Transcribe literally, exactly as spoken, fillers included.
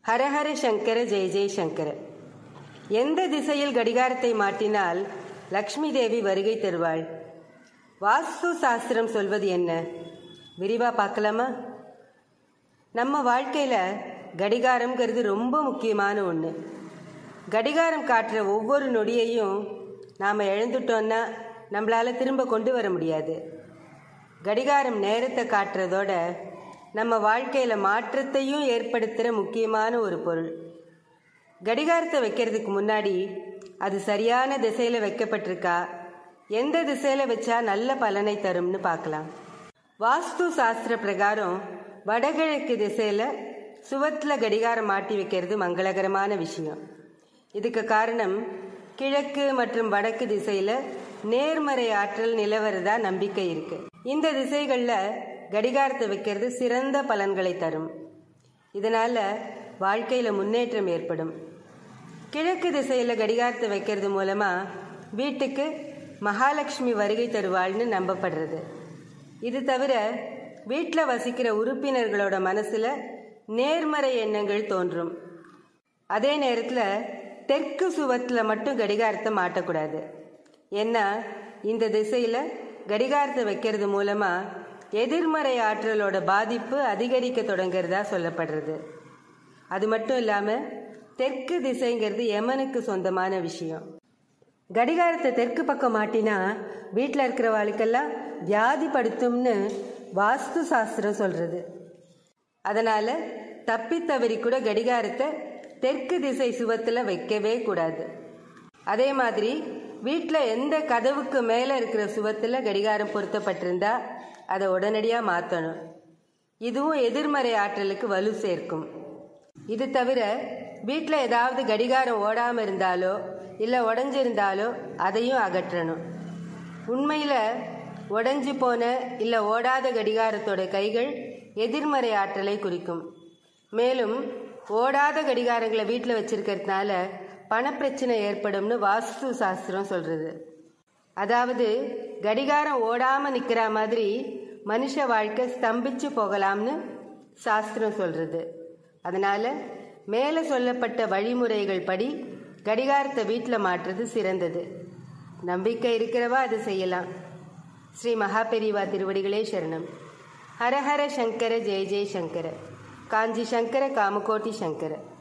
ஹரஹர சங்கர ஜெய ஜெய சங்கர. எந்த திசையில் கடிகாரத்தை மாட்டினால் லக்ஷ்மி தேவி வருகை தருவாள்? வாஸ்து சாஸ்திரம் சொல்வது என்ன? விரிவாக பார்க்கலாமா? நம்ம வாழ்க்கையில் கடிகாரம்ங்கிறது ரொம்ப முக்கியமான ஒன்று. கடிகாரம் காட்டுற ஒவ்வொரு நொடியையும் நாம் இழந்துட்டோன்னா நம்மளால் திரும்ப கொண்டு வர முடியாது. கடிகாரம் நேரத்தை காட்டுறதோட நம்ம வாழ்க்கையில் மாற்றத்தையும் ஏற்படுத்துகிற முக்கியமான ஒரு பொருள். கடிகாரத்தை வைக்கிறதுக்கு முன்னாடி அது சரியான திசையில் வைக்கப்பட்டிருக்கா, எந்த திசையில் வச்சா நல்ல பலனை தரும்னு பார்க்கலாம். வாஸ்து சாஸ்திர பிரகாரம் வடகிழக்கு திசையில் சுவத்தில் கடிகாரம் மாட்டி வைக்கிறது மங்களகரமான விஷயம். இதுக்கு காரணம் கிழக்கு மற்றும் வடக்கு திசையில் நேர்மறை ஆற்றல் நிலவரதா நம்பிக்கை இருக்கு. இந்த திசைகளில் கடிகாரத்தை வைக்கிறது சிறந்த பலன்களை தரும். இதனால் வாழ்க்கையில் முன்னேற்றம் ஏற்படும். கிழக்கு திசையில் கடிகாரத்தை வைக்கிறது மூலமாக வீட்டுக்கு மகாலட்சுமி வருகை தருவாள்னு நம்பப்படுறது. இது தவிர வீட்டில் வசிக்கிற உறுப்பினர்களோட மனசில் நேர்மறை எண்ணங்கள் தோன்றும். அதே நேரத்தில் தெற்கு சுவத்தில் மட்டும் கடிகாரத்தை மாட்டக்கூடாது. ஏன்னா இந்த திசையில் கடிகாரத்தை வைக்கிறது மூலமாக எதிர்மறை ஆற்றலோட பாதிப்பு அதிகரிக்க தொடங்கிறதா சொல்லப்படுறது. அது மட்டும் இல்லாமல் தெற்கு திசைங்கிறது யமனுக்கு சொந்தமான விஷயம். கடிகாரத்தை தெற்கு பக்கம் மாட்டினா வீட்டில் இருக்கிறவாளுக்கெல்லாம் வியாதிப்படுத்தும்னு வாஸ்து சாஸ்திரம் சொல்கிறது. அதனால் தப்பித்தவறி கூட கடிகாரத்தை தெற்கு திசை சுவத்தில் வைக்கவே கூடாது. அதே மாதிரி வீட்டில் எந்த கதவுக்கு மேலே இருக்கிற சுவத்தில் கடிகாரம் பொருத்தப்பட்டிருந்தா அதை உடனடியாக மாற்றணும். இதுவும் எதிர்மறை ஆற்றலுக்கு வலு சேர்க்கும். இது தவிர வீட்டில் ஏதாவது கடிகாரம் ஓடாமல் இருந்தாலோ இல்லை உடஞ்சிருந்தாலோ அதையும் அகற்றணும். உண்மையில் உடஞ்சி போன இல்லை ஓடாத கடிகாரத்தோட கைகள் எதிர்மறை ஆற்றலை குறிக்கும். மேலும் ஓடாத கடிகாரங்களை வீட்டில் வச்சிருக்கிறதுனால பணப்பிரச்சனை ஏற்படும்னு வாஸ்து சாஸ்திரம் சொல்கிறது. அதாவது கடிகாரம் ஓடாமல் நிற்கிற மாதிரி மனுஷ வாழ்க்கை ஸ்தம்பிச்சு போகலாம்னு சாஸ்திரம் சொல்கிறது. அதனால் மேலே சொல்லப்பட்ட வழிமுறைகள் படி கடிகாரத்தை வீட்டில் மாற்றுறது சிறந்தது. நம்பிக்கை இருக்கிறவா அது செய்யலாம். ஸ்ரீ மகாபெரிவா திருவடிகளே சரணம். ஹரஹர சங்கர ஜெய ஜெய சங்கர. காஞ்சி சங்கர காமகோட்டி சங்கர.